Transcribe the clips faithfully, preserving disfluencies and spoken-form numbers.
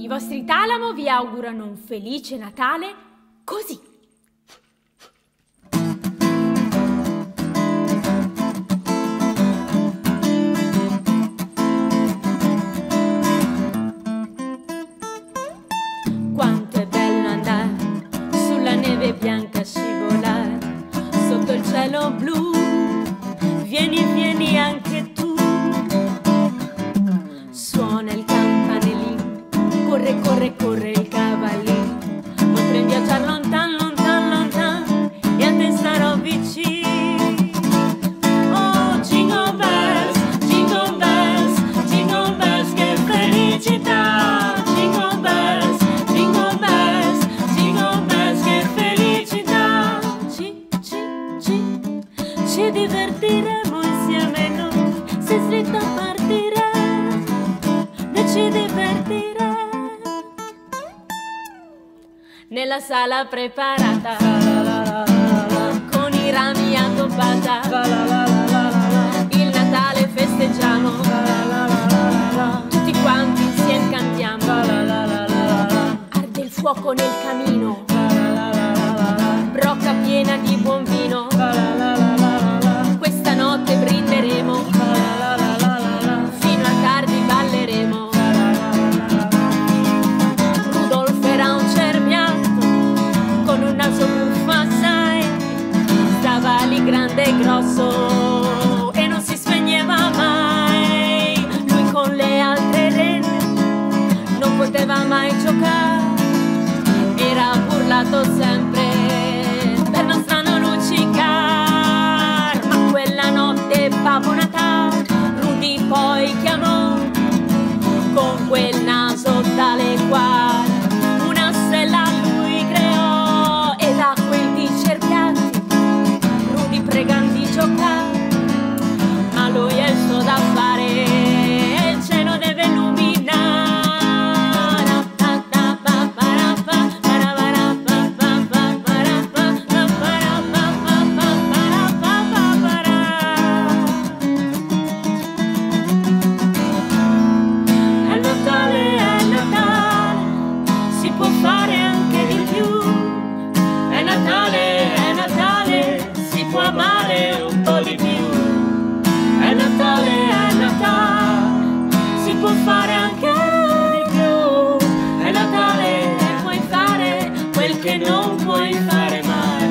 vostri Talamo vi augurano un felice Natale così. Quanto è bello andare sulla neve bianca, scivolare sotto il cielo blu. Vieni, vieni anche tu. Suona il campanellino, corre, corre, corre il cavallino. Potrei viaggiare lontan, lontan, lontan e a te starò vicino. Oh, jingle bells, jingle bells, jingle bells, che felicità. Jingle bells, jingle bells, jingle bells, che felicità. Ci, ci, ci, ci divertiremo insieme noi, se stretto a partire. Ci divertirà nella sala preparata con i rami a toppata. Il Natale festeggiamo, tutti quanti insieme cantiamo. Arde il fuoco nel camino, brocca piena di buon vino. Questa notte brinderemo, fino a tardi balleremo. Stava lì grande e grosso e non si spegneva mai. Lui con le altre renne non poteva mai giocare, era burlato sempre per non strano luccicar. Ma quella notte Babbo Natale Rudy poi chiamò con quel naso tale quale una stella lui creò, e da quel di cerchiati pregando di giocare, ma lui è il suo da fare e il cielo deve illuminare. È Natale, è Natale, si può fare anche di più. È Natale, è Natale, si può amare un po' di più. È Natale, è Natale, si può fare anche di più. È Natale e puoi fare quel che non puoi fare mai.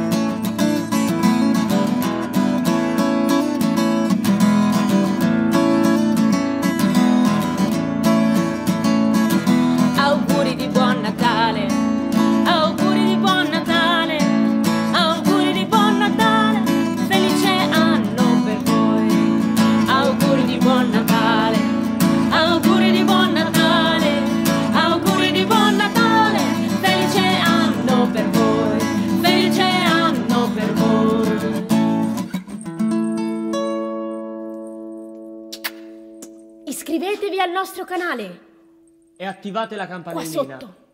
Auguri di buon Natale, auguri di buon Natale, auguri di buon Natale, felice anno per voi. Auguri di buon Natale, auguri di buon Natale, auguri di buon Natale, felice anno per voi, felice anno per voi. Iscrivetevi al nostro canale E attivate la qua campanellina. sotto.